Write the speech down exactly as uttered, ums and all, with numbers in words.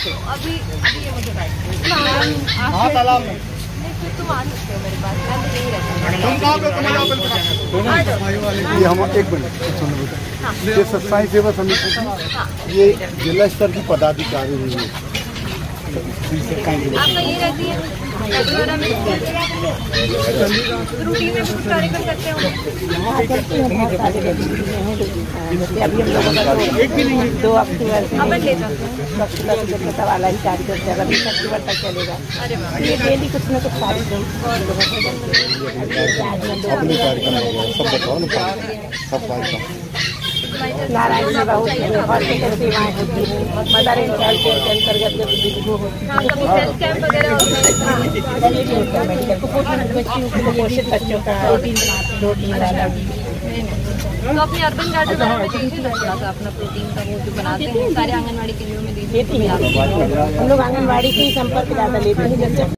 सकते हो अभी अभी ये मुझे हाँ तालाब में तुम आ सकते हो मेरे पास, मैं तो यही रहता हूँ। ये हम एक मिनट सुनो बेटा, ये सत्साई सेवा समिति ये जिला स्तर की पदाधिकारी हुई है। आपका ये रहती है रूटीन में कुछ कार्यक्रम करते हो? अभी हम लोगों का दो अक्टूबर से अपन ले जाते हैं स्वच्छता वाला ही कार्यक्रम चल रहा है, बीस अक्टूबर तक चलेगा। अरे वाह, ये डेली कुछ न कुछ कार्यक्रम अपने कार्यक्रम हो गया, सब बताओ ना सब कार्यक्रम। नारायण सेवा होती है, हॉस्पिटल सेवाएं होती है, मदर एंड चाइल्ड केयर के अंतर्गत जब वो होती है, कभी हेल्थ कैंप वगैरह होते हैं? मेडिकल कुपोषण बच्चियों को कुपोषित बच्चों का प्रोटीन बनाते हैं, प्रोटीन डाला। तो अपने अर्बन गार्डन में दीजिए ना थोड़ा सा अपना प्रोटीन का वो जो बनाते हैं सारे आंगनबाड़ी केंद्रों में दीजिए। हम लोग आंगनबाड़ी से ही संपर्क ज़्यादा लेते हैं। जैसे